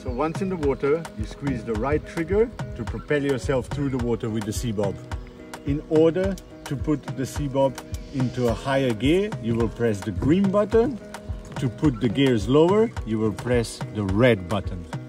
So once in the water, you squeeze the right trigger to propel yourself through the water with the Seabob. In order to put the Seabob into a higher gear, you will press the green button. To put the gears lower, you will press the red button.